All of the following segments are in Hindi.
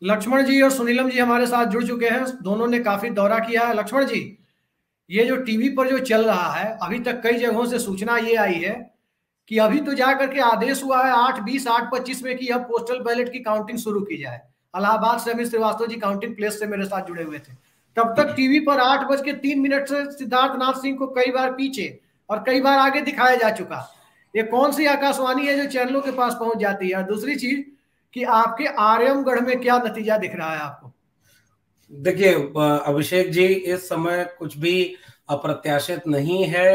लक्ष्मण जी और सुनीलम जी हमारे साथ जुड़ चुके हैं। दोनों ने काफी दौरा किया है। लक्ष्मण जी, ये जो टीवी पर जो चल रहा है, अभी तक कई जगहों से सूचना ये आई है कि अभी तो जा करके आदेश हुआ है 8:20 8:25 में कि अब पोस्टल बैलेट की काउंटिंग शुरू की जाए। इलाहाबाद से अमित श्रीवास्तव जी काउंटिंग प्लेस से मेरे साथ जुड़े हुए थे। तब तक टीवी पर 8:03 से सिद्धार्थ नाथ सिंह को कई बार पीछे और कई बार आगे दिखाया जा चुका। ये कौन सी आकाशवाणी है जो चैनलों के पास पहुंच जाती है? और दूसरी चीज कि आपके आर्यमगढ़ में क्या नतीजा दिख रहा है आपको? देखिए अभिषेक जी, इस समय कुछ भी अप्रत्याशित नहीं है।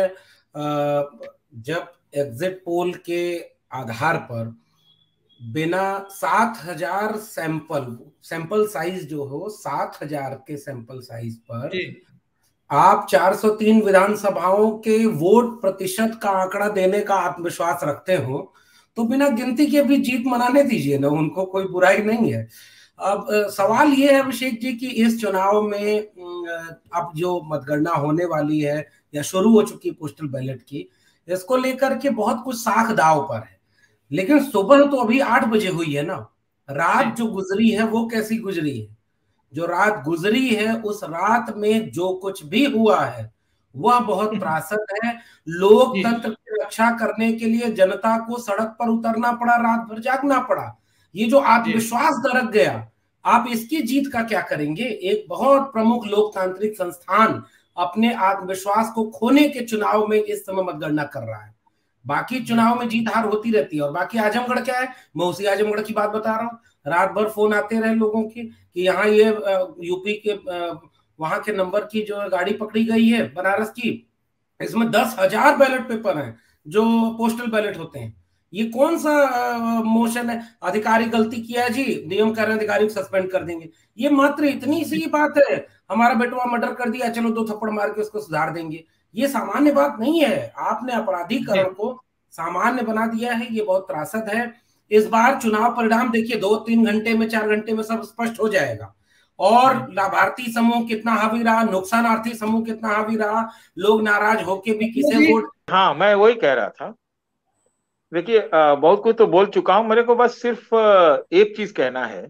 जब एग्जिट पोल के आधार पर बिना 7,000 सैंपल साइज जो हो 7,000 के सैंपल साइज पर आप 403 विधानसभाओं के वोट प्रतिशत का आंकड़ा देने का आत्मविश्वास रखते हो तो बिना गिनती के भी जीत मनाने दीजिए ना, उनको कोई बुराई नहीं है। अब सवाल ये है अभिषेक जी कि इस चुनाव में अब जो मतगणना होने वाली है या शुरू हो चुकी पोस्टल बैलेट की, इसको लेकर के बहुत कुछ साख दाव पर है। लेकिन सुबह तो अभी 8 बजे हुई है ना, रात जो गुजरी है वो कैसी गुजरी है? जो रात गुजरी है उस रात में जो कुछ भी हुआ है वह बहुत त्रासद है। लोकतंत्र की रक्षा करने के लिए जनता को सड़क पर उतरना पड़ा, रात भर जागना पड़ा। ये जो आत्मविश्वास दरक गया, आप इसकी जीत का क्या करेंगे? एक बहुत प्रमुख लोकतांत्रिक संस्थान अपने आत्मविश्वास को खोने के चुनाव में इस समय मतगणना कर रहा है। बाकी चुनाव में जीत हार होती रहती है। और बाकी आजमगढ़ क्या है, मैं उसी आजमगढ़ की बात बता रहा हूँ। रात भर फोन आते रहे लोगों के कि यहाँ ये यूपी के वहां के नंबर की जो गाड़ी पकड़ी गई है बनारस की, इसमें 10,000 बैलेट पेपर हैं जो पोस्टल बैलेट होते हैं। ये कौन सा मोशन है? अधिकारी गलती किया जी, नियम कर रहे हैं, अधिकारी को सस्पेंड कर देंगे। ये मात्र इतनी सी बात है, हमारा बेटवा मर्डर कर दिया, चलो 2 थप्पड़ मार के उसको सुधार देंगे। ये सामान्य बात नहीं है। आपने अपराधीकरण को सामान्य बना दिया है, ये बहुत त्रासद है। इस बार चुनाव परिणाम देखिए, 2-3 घंटे में 4 घंटे में सब स्पष्ट हो जाएगा। और लाभार्थी समूह कितना हावी रहा, नुकसानार्थी समूह कितना हावी रहा, लोग नाराज होके भी किसे वोट। हाँ, मैं वही कह रहा था। देखिए, बहुत कुछ तो बोल चुका हूं। मेरे को बस सिर्फ एक चीज कहना है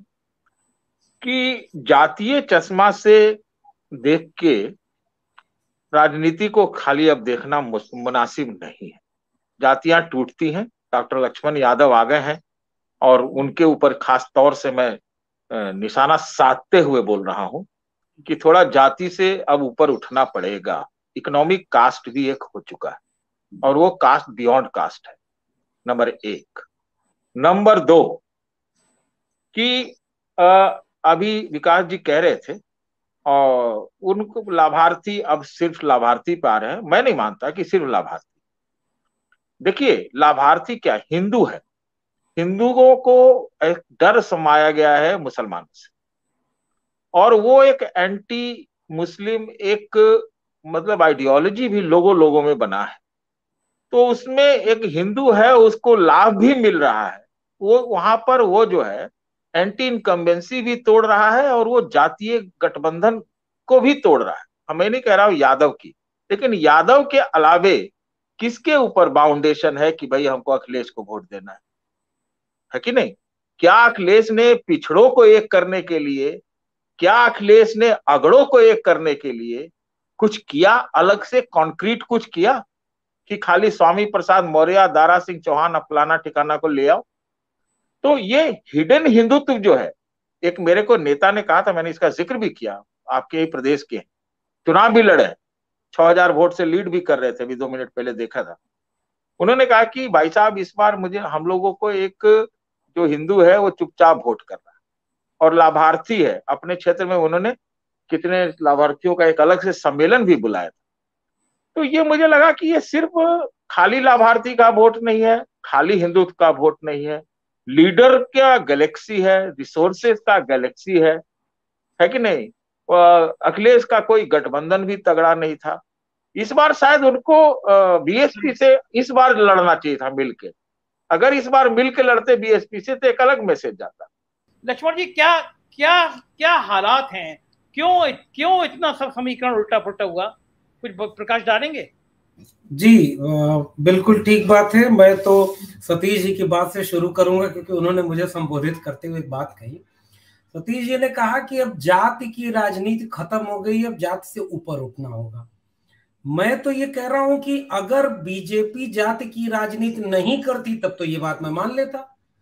कि जातीय चश्मा से देख के राजनीति को खाली अब देखना मुनासिब नहीं है। जातियां टूटती हैं। डॉक्टर लक्ष्मण यादव आ गए हैं और उनके ऊपर खास तौर से मैं निशाना साधते हुए बोल रहा हूं कि थोड़ा जाति से अब ऊपर उठना पड़ेगा। इकोनॉमिक कास्ट भी एक हो चुका है और वो कास्ट बियॉन्ड कास्ट है, नंबर 1। नंबर 2 कि अभी विकास जी कह रहे थे और उनको लाभार्थी अब सिर्फ लाभार्थी पा रहे हैं। मैं नहीं मानता कि सिर्फ लाभार्थी। देखिए, लाभार्थी क्या हिंदू है। हिंदुओं को एक डर समाया गया है मुसलमानों से, और वो एक एंटी मुस्लिम एक मतलब आइडियोलॉजी भी लोगों में बना है। तो उसमें एक हिंदू है, उसको लाभ भी मिल रहा है। वो वहां पर वो जो है एंटी इनकम्बेंसी भी तोड़ रहा है और वो जातीय गठबंधन को भी तोड़ रहा है। मैं नहीं कह रहा हूं यादव की, लेकिन यादव के अलावे किसके ऊपर बाउंडेशन है कि भाई हमको अखिलेश को वोट देना है कि नहीं? क्या अखिलेश ने पिछड़ों को एक करने के लिए, क्या अखिलेश ने अगड़ों को एक करने के लिए कुछ किया? अलग से कॉन्क्रीट कुछ किया कि खाली स्वामी प्रसाद मौर्य, दारा सिंह चौहान, फलाना ठिकाना को ले आओ? तो ये हिडन हिंदुत्व जो है, एक मेरे को नेता ने कहा था, मैंने इसका जिक्र भी किया, आपके ही प्रदेश के, चुनाव भी लड़े, 6,000 वोट से लीड भी कर रहे थे, अभी 2 मिनट पहले देखा था। उन्होंने कहा कि भाई साहब, इस बार मुझे हम लोगों को एक जो हिंदू है वो चुपचाप वोट कर रहा है और लाभार्थी है अपने क्षेत्र में। उन्होंने कितने लाभार्थियों का एक अलग से सम्मेलन भी बुलाया था। तो ये मुझे लगा कि ये सिर्फ खाली लाभार्थी का वोट नहीं है, खाली हिंदुत्व का वोट नहीं है, लीडर का गैलेक्सी है, रिसोर्सेस का गैलेक्सी है कि नहीं? अखिलेश का कोई गठबंधन भी तगड़ा नहीं था। इस बार शायद उनको बीएसपी से इस बार लड़ना चाहिए था मिलके। अगर इस बार मिलके लड़ते बीएसपी से तो एक अलग मैसेज जाता। लक्ष्मण जी, क्या क्या क्या हालात हैं? क्यों इतना सब समीकरण उल्टा पुल्टा हुआ? कुछ प्रकाश डालेंगे? जी बिल्कुल ठीक बात है। मैं तो सतीश जी की बात से शुरू करूंगा क्योंकि उन्होंने मुझे संबोधित करते हुए एक बात कही। सतीश जी ने कहा कि अब जाति की राजनीति खत्म हो गई, अब जाति से ऊपर उठना होगा। मैं तो ये कह रहा हूं कि अगर बीजेपी जाति की राजनीति नहीं करती तब तो ये बात मैं मान लेता।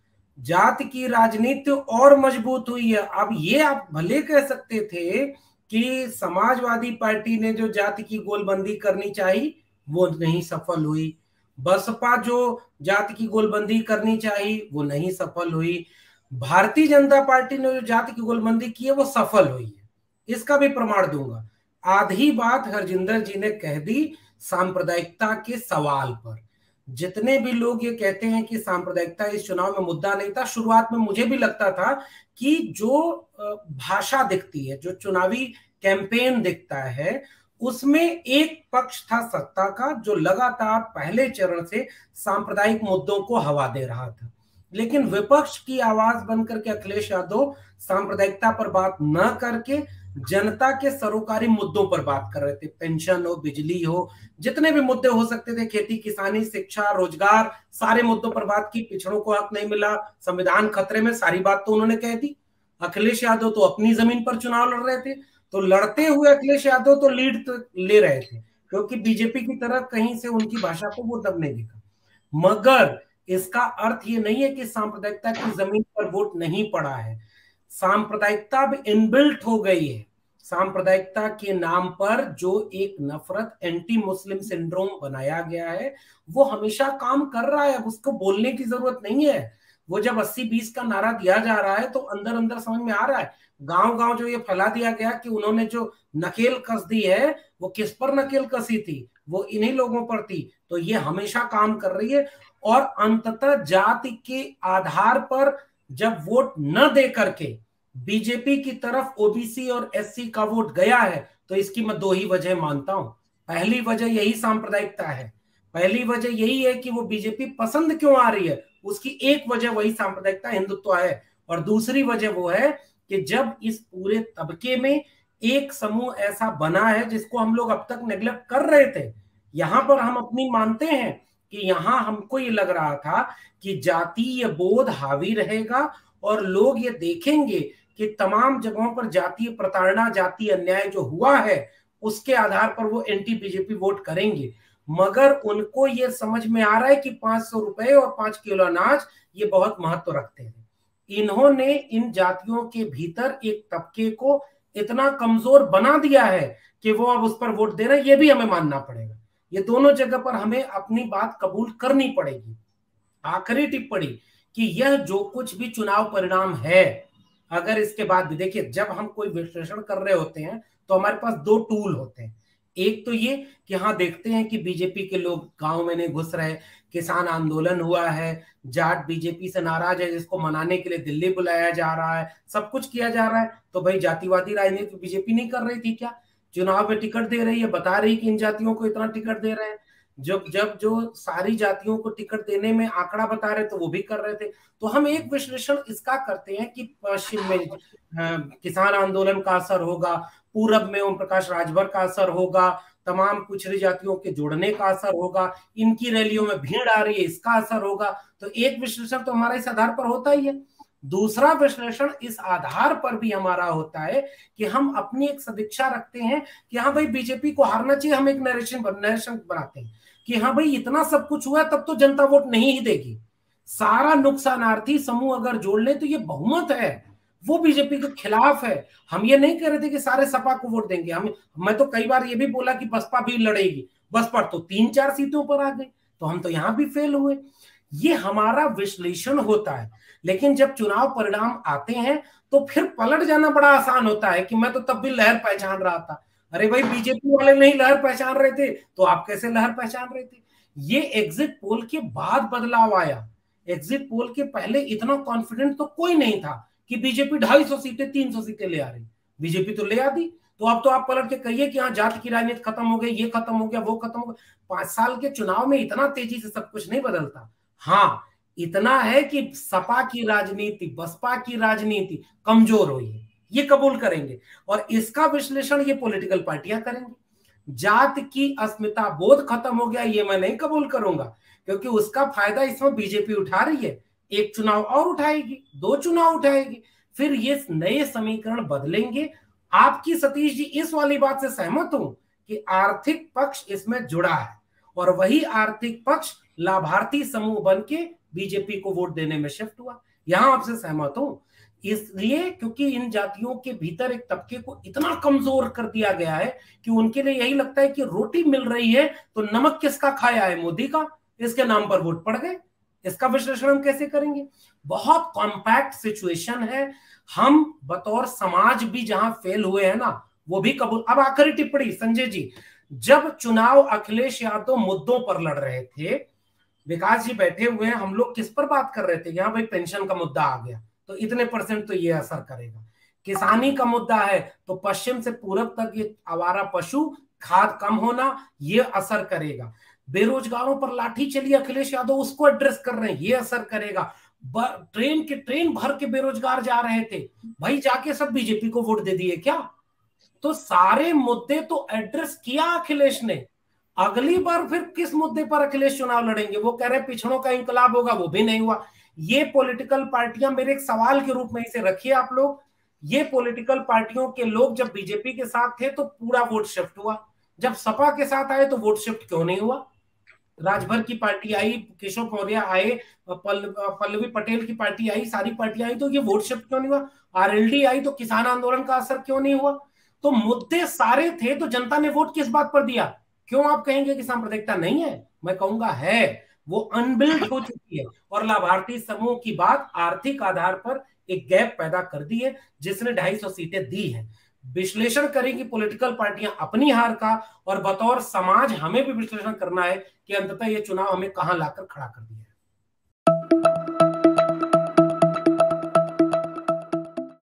जाति की राजनीति और मजबूत हुई है। अब ये आप भले कह सकते थे कि समाजवादी पार्टी ने जो जाति की गोलबंदी करनी चाहिए वो नहीं सफल हुई, बसपा जो जाति की गोलबंदी करनी चाहिए वो नहीं सफल हुई, भारतीय जनता पार्टी ने जो जाति की गोलबंदी की है वो सफल हुई है। इसका भी प्रमाण दूंगा। आधी बात हरजिंदर जी ने कह दी सांप्रदायिकता के सवाल पर। जितने भी लोग ये कहते हैं कि सांप्रदायिकता इस चुनाव में मुद्दा नहीं था, शुरुआत में मुझे भी लगता था कि जो भाषा दिखती है, जो चुनावी कैंपेन दिखता है, उसमें एक पक्ष था सत्ता का जो लगातार पहले चरण से सांप्रदायिक मुद्दों को हवा दे रहा था, लेकिन विपक्ष की आवाज बनकर के अखिलेश यादव सांप्रदायिकता पर बात न करके जनता के सरोकारी मुद्दों पर बात कर रहे थे। पेंशन हो, बिजली हो, जितने भी मुद्दे हो सकते थे, खेती किसानी, शिक्षा, रोजगार, सारे मुद्दों पर बात की। पिछड़ों को हक नहीं मिला, संविधान खतरे में, सारी बात तो उन्होंने कह दी। अखिलेश यादव तो अपनी जमीन पर चुनाव लड़ रहे थे, तो लड़ते हुए अखिलेश यादव तो लीड तो ले रहे थे, क्योंकि बीजेपी की तरफ कहीं से उनकी भाषा को वो दब नहीं दिखा। मगर इसका अर्थ ये नहीं है कि सांप्रदायिकता की जमीन पर वोट नहीं पड़ा है। सांप्रदायिकता अब इनबिल्ट हो गई है। सांप्रदायिकता के नाम पर जो एक नफरत, एंटी मुस्लिम सिंड्रोम बनाया गया है, वो हमेशा काम कर रहा है। अब उसको बोलने की जरूरत नहीं है। वो जब 80-20 का नारा दिया जा रहा है तो अंदर अंदर समझ में आ रहा है। गांव गांव जो ये फैला दिया गया कि उन्होंने जो नकेल कस दी है, वो किस पर नकेल कसी थी, वो इन्हीं लोगों पर थी। तो ये हमेशा काम कर रही है। और अंततः जाति के आधार पर जब वोट न दे करके बीजेपी की तरफ ओबीसी और एससी का वोट गया है, तो इसकी मैं दो ही वजह मानता हूं। पहली वजह यही सांप्रदायिकता है, पहली वजह यही है कि वो बीजेपी पसंद क्यों आ रही है, उसकी एक वजह वही सांप्रदायिकता, हिंदुत्व है। और दूसरी वजह वो है कि जब इस पूरे तबके में एक समूह ऐसा बना है जिसको हम लोग अब तक नेग्लेक्ट कर रहे थे, यहां पर हम अपनी मानते हैं कि यहां हमको ये लग रहा था कि जातीय बोध हावी रहेगा और लोग ये देखेंगे कि तमाम जगहों पर जातीय प्रताड़ना, जातीय अन्याय जो हुआ है, उसके आधार पर वो एंटी बीजेपी वोट करेंगे। मगर उनको ये समझ में आ रहा है कि 500 रुपए और 5 किलो अनाज ये बहुत महत्व रखते हैं। इन्होंने इन जातियों के भीतर एक तबके को इतना कमजोर बना दिया है कि वो अब उस पर वोट दे रहे हैं। ये भी हमें मानना पड़ेगा। ये दोनों जगह पर हमें अपनी बात कबूल करनी पड़ेगी। आखिरी टिप्पणी कि यह जो कुछ भी चुनाव परिणाम है, अगर इसके बाद भी देखिए, जब हम कोई विश्लेषण कर रहे होते हैं तो हमारे पास दो टूल होते हैं। एक तो ये कि हाँ, देखते हैं कि बीजेपी के लोग गांव में नहीं घुस रहे, किसान आंदोलन हुआ है, जाट बीजेपी से नाराज है जिसको मनाने के लिए दिल्ली बुलाया जा रहा है, सब कुछ किया जा रहा है। तो भाई जातिवादी राजनीति बीजेपी नहीं कर रही थी क्या? चुनाव में टिकट दे रही है, बता रही कि इन जातियों को इतना टिकट दे रहे हैं। जब जो सारी जातियों को टिकट देने में आंकड़ा बता रहे तो वो भी कर रहे थे। तो हम एक विश्लेषण इसका करते हैं कि पश्चिम में किसान आंदोलन का असर होगा, पूरब में ओम प्रकाश राजभर का असर होगा, तमाम पिछड़ी जातियों के जोड़ने का असर होगा, इनकी रैलियों में भीड़ आ रही है, इसका असर होगा। तो एक विश्लेषण तो हमारा इस आधार पर होता ही है। दूसरा विश्लेषण इस आधार पर भी हमारा होता है कि हम अपनी एक सदिच्छा रखते हैं कि हाँ भाई बीजेपी को हारना चाहिए। हम एक नरेशन बनाते हैं कि हाँ भाई इतना सब कुछ हुआ, तब तो जनता वोट नहीं ही देगी। सारा नुकसानार्थी समूह अगर जोड़ ले तो ये बहुमत है, वो बीजेपी के खिलाफ है। हम ये नहीं कह रहे थे कि सारे सपा को वोट देंगे। मैं तो कई बार ये भी बोला कि बसपा भी लड़ेगी, बसपा तो 3-4 सीटों पर आ गई, तो हम तो यहां भी फेल हुए। ये हमारा विश्लेषण होता है। लेकिन जब चुनाव परिणाम आते हैं तो फिर पलट जाना बड़ा आसान होता है कि मैं तो तब भी लहर पहचान रहा था। अरे भाई, बीजेपी वाले नहीं लहर पहचान रहे थे तो आप कैसे लहर पहचान रहे थे? ये एग्जिट पोल के बाद बदलाव आया। एग्जिट पोल के पहले इतना कॉन्फिडेंट तो कोई नहीं था कि बीजेपी 250 सीटें 300 सीटें ले आ रही। बीजेपी तो ले आती। तो अब तो आप पलट के कहिए कि हाँ, जाति की राजनीति खत्म हो गई, ये खत्म हो गया, वो खत्म हो गया। 5 साल के चुनाव में इतना तेजी से सब कुछ नहीं बदलता। हाँ, इतना है कि सपा की राजनीति, बसपा की राजनीति कमजोर हुई है, ये कबूल करेंगे। और इसका विश्लेषण ये पॉलिटिकल पार्टियां करेंगी। जात की अस्मिता बोध खत्म हो गया, ये मैं नहीं कबूल करूंगा, क्योंकि उसका फायदा इसमें बीजेपी उठा रही है। एक चुनाव और उठाएगी, 2 चुनाव उठाएगी, फिर ये नए समीकरण बदलेंगे। आपकी सतीश जी इस वाली बात से सहमत हूं कि आर्थिक पक्ष इसमें जुड़ा है और वही आर्थिक पक्ष लाभार्थी समूह बन के बीजेपी को वोट देने में शिफ्ट हुआ। यहां आपसे सहमत हूं, इसलिए क्योंकि इन जातियों के भीतर एक तबके को इतना कमजोर कर दिया गया है कि उनके लिए यही लगता है कि रोटी मिल रही है तो नमक किसका खाया है, मोदी का, इसके नाम पर वोट पड़ गए। इसका विश्लेषण हम कैसे करेंगे? बहुत कॉम्पैक्ट सिचुएशन है। हम बतौर समाज भी जहां फेल हुए हैं ना, वो भी कबूल। अब आखिरी टिप्पणी संजय जी, जब चुनाव अखिलेश यादव मुद्दों पर लड़ रहे थे, विकास जी बैठे हुए हैं, हम लोग किस पर बात कर रहे थे? यहाँ भाई पेंशन का मुद्दा आ गया तो इतने % तो ये असर करेगा, किसानी का मुद्दा है तो पश्चिम से पूरब तक ये आवारा पशु खाद कम होना ये असर करेगा, बेरोजगारों पर लाठी चली अखिलेश यादव उसको एड्रेस कर रहे हैं, ये असर करेगा, ट्रेन भर के बेरोजगार जा रहे थे, भाई जाके सब बीजेपी को वोट दे दिए क्या? तो सारे मुद्दे तो एड्रेस किया अखिलेश ने। अगली बार फिर किस मुद्दे पर अखिलेश चुनाव लड़ेंगे? वो कह रहे हैं पिछड़ों का इंकलाब होगा, वो भी नहीं हुआ। ये पॉलिटिकल पार्टियां, मेरे एक सवाल के रूप में इसे रखिए आप लोग, ये पॉलिटिकल पार्टियों के लोग जब बीजेपी के साथ थे तो पूरा वोट शिफ्ट हुआ, जब सपा के साथ आए तो वोट शिफ्ट क्यों नहीं हुआ? राजभर की पार्टी आई, केशव मौर्य आए, पल्लवी पटेल की पार्टी आई, सारी पार्टियां आई तो ये वोट शिफ्ट क्यों नहीं हुआ? आरएलडी आई तो किसान आंदोलन का असर क्यों नहीं हुआ? तो मुद्दे सारे थे तो जनता ने वोट किस बात पर दिया? क्यों आप कहेंगे कि सांप्रदायिकता नहीं है? मैं कहूंगा है, वो अनबिल्ड हो चुकी है और लाभार्थी समूह की बात आर्थिक आधार पर एक गैप पैदा कर दी है जिसने 250 सीटें दी है। विश्लेषण करेंगी पॉलिटिकल पार्टियां अपनी हार का, और बतौर समाज हमें भी विश्लेषण करना है कि अंततः ये चुनाव हमें कहां लाकर खड़ा कर दिया।